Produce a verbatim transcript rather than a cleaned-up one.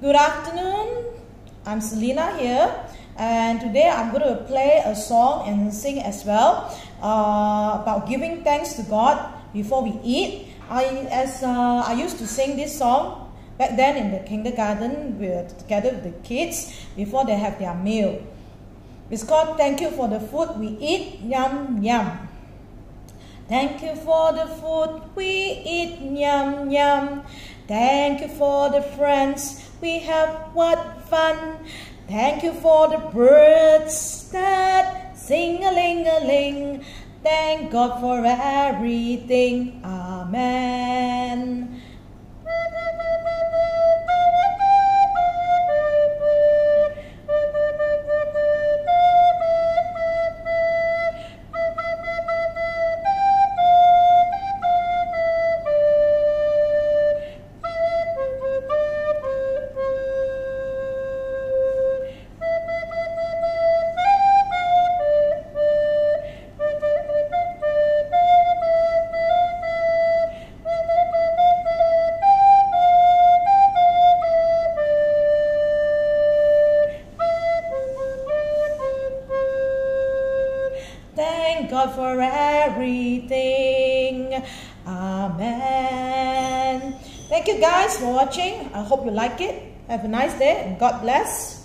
Good afternoon, I'm Selena here, and today I'm going to play a song and sing as well uh, about giving thanks to God before we eat. I, as uh, I used to sing this song back then in the kindergarten with, together with the kids before they have their meal. It's called Thank You for the Food We Eat, Yum Yum. Thank you for the food we eat, yum yum. Thank you for the friends we have, what fun. Thank you for the birds that sing a ling a ling. Thank God for everything, amen. Thank God for everything, amen. Thank you guys for watching. I hope you like it. Have a nice day and God bless.